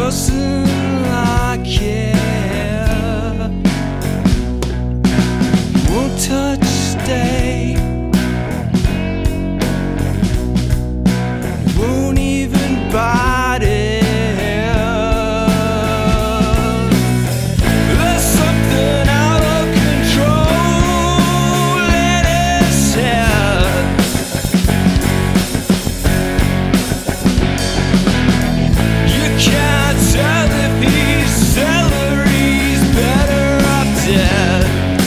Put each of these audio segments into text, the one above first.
doesn't like it, won't touch steak, won't even bite it. There's something out of control in his head. You can't tell if he's celery's better off dead.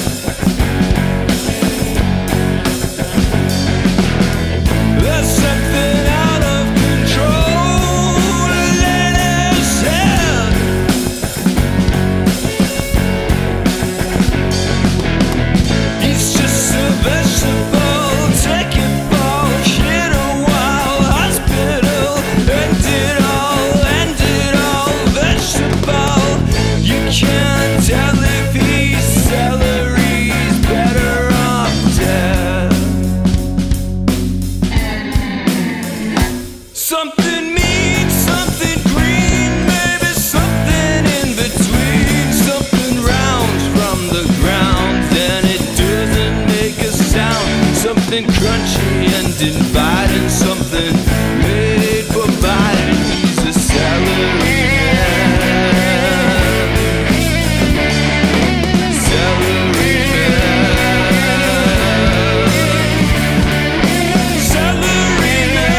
There's something out of control in his head. He's just a vegetable, taking bulk, hit a wild hospital, end it all vegetable. You can't tell if he's celery's better off dead. Something mean, something green, maybe something in between. Something round from the ground, and it doesn't make a sound. Something crunchy and inviting, something made for biting. He's a celery man. Celery man. Celery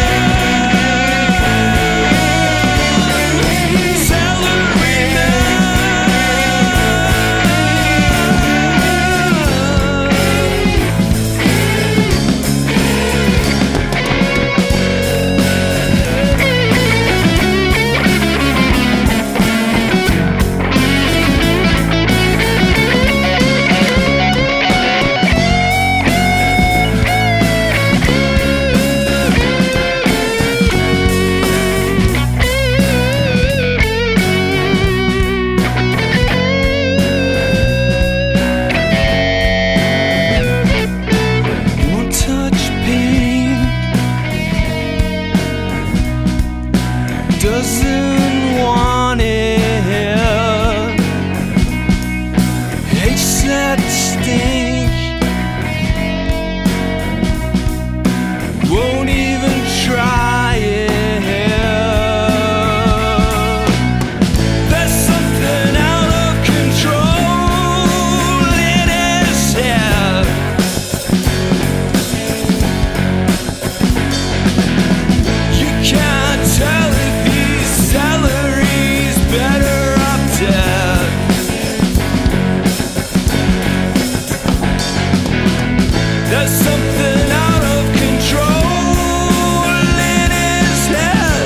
man. Celery won't touch pain, doesn't want it, hates that stink, won't even try it. There's something out of control in his head. You can't tell if he's celery's better off dead. There's something out of control in his head.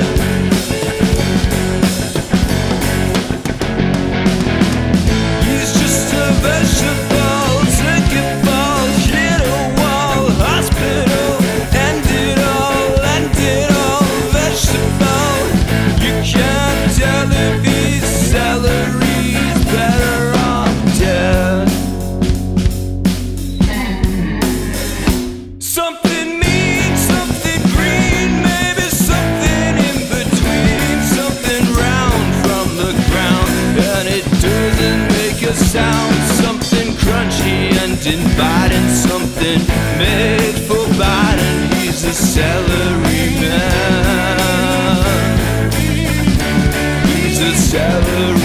He's just a vegetable, taking balls, hit a wall, hospital, end it all vegetable. You can't tell if he's celery's better off dead. Something mean, something green, maybe something in between. Something round from the ground, and it doesn't make a sound. Something crunchy and inviting, something made for biting. He's a celery man. He's a celery